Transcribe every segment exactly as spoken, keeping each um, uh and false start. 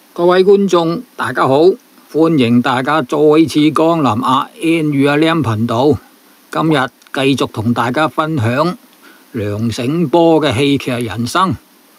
各位觀眾，大家好，歡迎大家再次光臨阿 N 與阿 Lam 頻道。今日繼續同大家分享梁醒波嘅戲劇人生。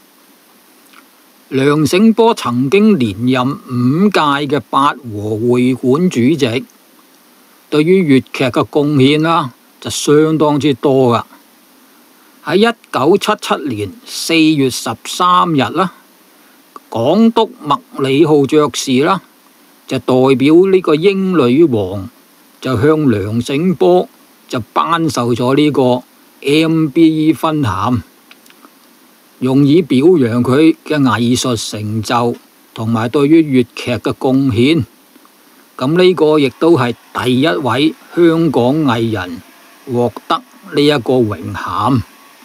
梁醒波曾經連任五屆嘅八和會館主席，對於粵劇嘅貢獻啦，就相當之多噶。喺一九七七年四月十三日啦，港督麥理浩爵士啦，就代表呢個英女王就向梁醒波就頒授咗呢個 M B 勳銜，用以表揚佢嘅藝術成就同埋對於粵劇嘅貢獻。咁呢個亦都係第一位香港藝人獲得呢一個榮銜。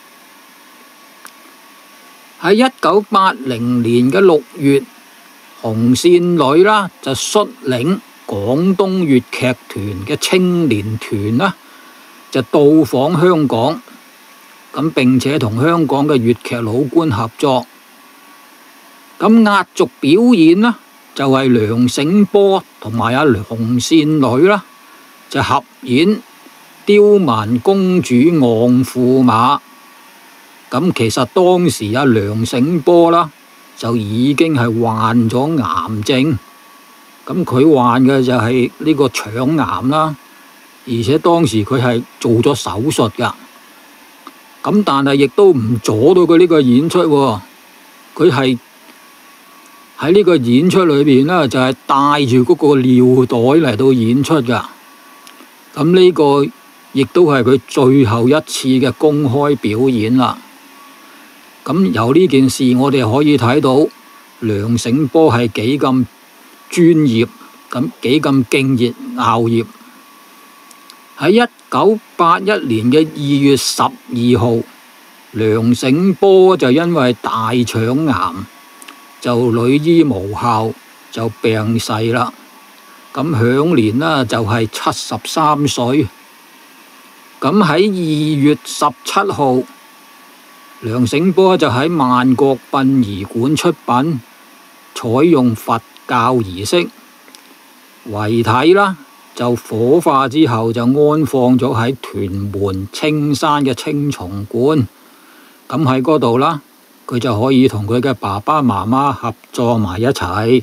喺一九八零年嘅六月，紅線女啦就率領廣東粵劇團嘅青年團啦，就到訪香港，咁並且同香港嘅粵劇老倌合作。咁壓軸表演啦，就係梁醒波同埋阿紅線女啦，就合演刁蠻公主昂駙馬。咁其實當時阿梁醒波啦，就已經係患咗癌症，咁佢患嘅就係呢個腸癌啦，而且當時佢係做咗手術噶，咁但係亦都唔阻到佢呢個演出喎。佢係喺呢個演出裏邊呢，就係帶住嗰個尿袋嚟到演出噶，咁呢個亦都係佢最後一次嘅公開表演啦。咁由呢件事，我哋可以睇到梁醒波係幾咁專業，咁幾咁敬業熬業。喺一九八一年嘅二月十二號，梁醒波就因為大腸癌就女醫無效就病逝啦。咁享年呢就係七十三歲。咁喺二月十七號，梁醒波就喺萬國殯儀館出殯，採用佛教儀式，遺體啦就火化之後就安放咗喺屯門青山嘅青松觀。咁喺嗰度啦，佢就可以同佢嘅爸爸媽媽合葬埋一齊。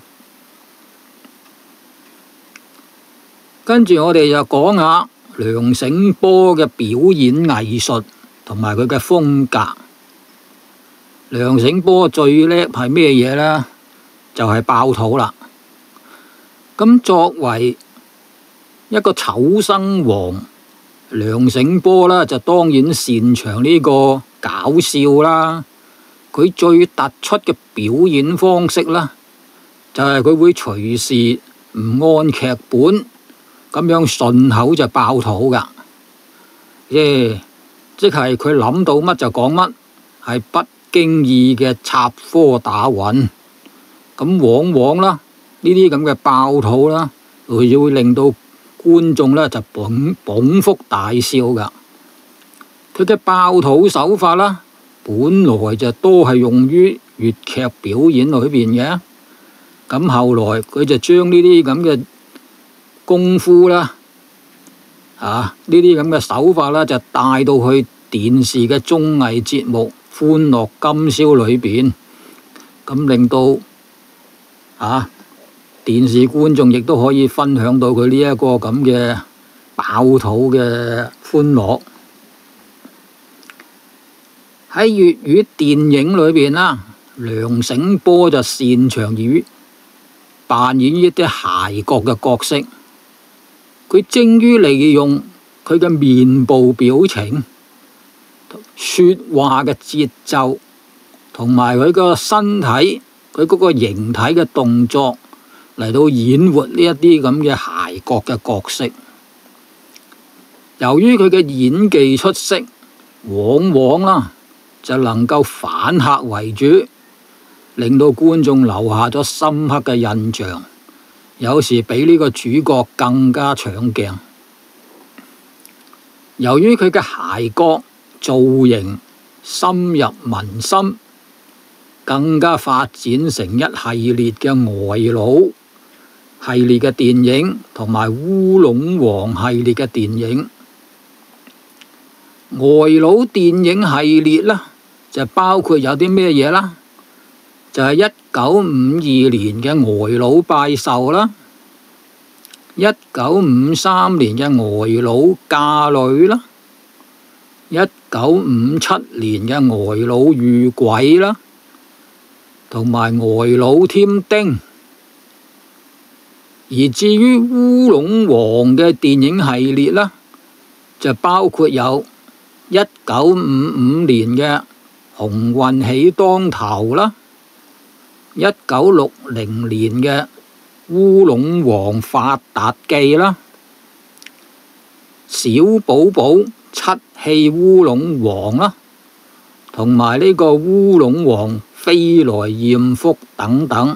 跟住我哋就講下梁醒波嘅表演藝術同埋佢嘅風格。梁醒波最叻係咩嘢呢？就係爆肚啦。咁作為一個丑生王，梁醒波啦就當然擅長呢個搞笑啦。佢最突出嘅表演方式啦，就係佢會隨時唔按劇本咁樣順口就爆肚噶。耶，即係佢諗到乜就講乜，係不經意嘅插科打諢。咁往往啦，呢啲咁嘅爆肚啦，佢會令到觀眾呢就捧捧腹大笑噶。佢嘅爆肚手法啦，本來就多係用於粵劇表演裏邊嘅。咁後來佢就將呢啲咁嘅功夫啦，啊呢啲咁嘅手法啦，就帶到去電視嘅綜藝節目《歡樂今宵》裏邊，咁令到啊電視觀眾亦都可以分享到佢呢一個咁嘅爆肚嘅歡樂。喺粵語電影裏邊啦，梁醒波就擅長於扮演一啲諧角嘅角色。佢精於利用佢嘅面部表情、說話嘅節奏，同埋佢個身體、佢嗰個形體嘅動作嚟到演活呢一啲咁嘅諧角嘅角色。由於佢嘅演技出色，往往啦就能夠反客為主，令到觀眾留下咗深刻嘅印象。有時比呢個主角更加搶鏡。由於佢嘅諧角造型深入民心， 更加發展成一系列嘅呆佬系列嘅電影，同埋烏龍王系列嘅電影。呆佬電影系列啦，就包括有啲咩嘢啦？就係一九五二年嘅呆佬拜壽啦，一九五三年嘅呆佬嫁女啦，一九五七年嘅呆佬遇鬼啦，同埋呆佬添丁。而至於烏龍王嘅電影系列啦，就包括有一九五五年嘅鴻運喜當頭啦，一九六零年嘅烏龍王發達記啦，小寶寶七氣烏龍王啦，同埋呢個烏龍王飛來艷福等等。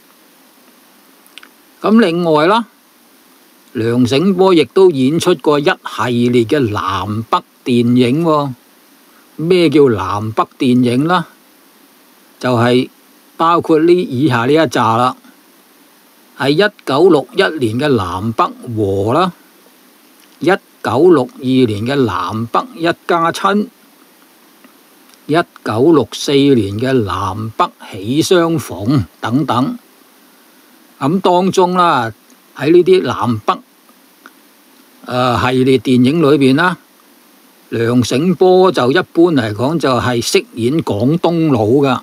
咁另外啦，梁醒波亦都演出過一系列嘅南北電影喎。咩叫南北電影啦？就係包括呢以下呢一紮啦，係一九六一年嘅南北和啦，一九六二年嘅南北一家親，一九六四年嘅南北喜相逢等等。咁當中啦，喺呢啲南北、呃、系列電影裏邊啦，梁醒波就一般嚟講就係飾演廣東佬噶。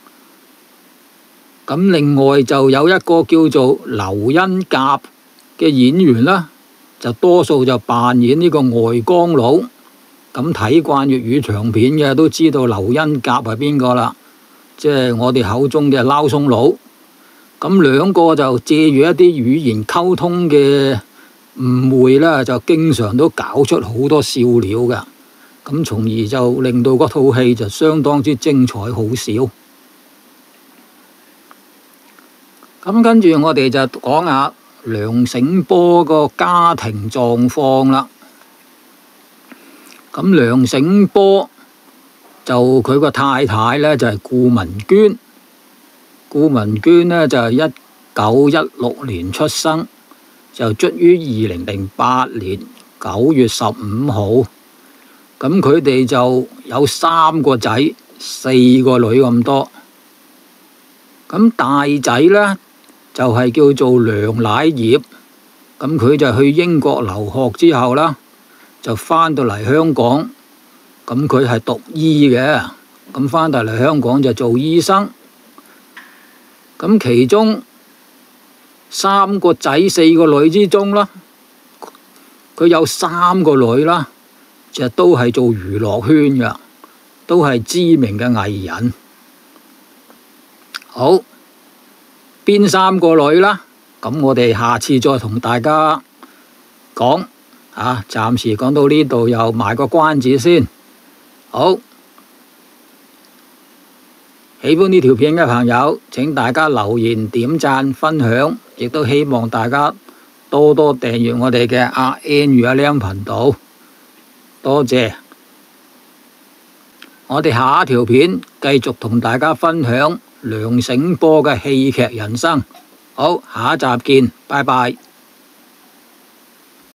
咁另外就有一個叫做劉恩甲嘅演員啦，就多數就扮演呢個外江佬。咁睇慣粵語長片嘅都知道劉恩甲係邊個啦，即係我哋口中嘅撈鬆佬。咁兩個就借住一啲語言溝通嘅誤會啦，就經常都搞出好多笑料㗎。咁從而就令到嗰套戲就相當之精彩好笑。咁跟住我哋就講下梁醒波個家庭狀況啦。咁梁醒波就佢個太太呢，就係顧文娟。顧文娟呢，就係一九一六年出生，就卒於二零零八年九月十五號。咁佢哋就有三個仔四個女咁多。咁大仔呢，就係叫做梁乃業。咁佢就去英國留學之後啦，就返到嚟香港。咁佢係讀醫嘅，咁返到嚟香港就做醫生。咁其中三個仔四個女之中啦，佢有三個女啦，就都係做娛樂圈嘅，都係知名嘅藝人。好，邊三個女啦？咁我哋下次再同大家講。啊，暫時講到呢度，又賣個關子先。好。喜歡呢條片嘅朋友，請大家留言、點讚、分享，亦都希望大家多多訂閱我哋嘅阿 N 與阿 Lam 頻道。多謝。我哋下一條片繼續同大家分享梁醒波嘅戲劇人生。好，下一集見，拜拜。